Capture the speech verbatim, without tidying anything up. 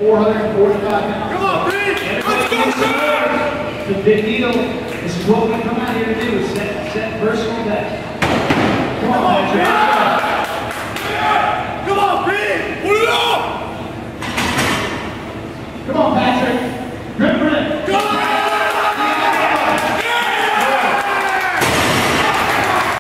four hundred forty-five pounds. Come on, Pete! Let's go, sir! It's a big deal. This is what we come out here to do, is set, set personal best.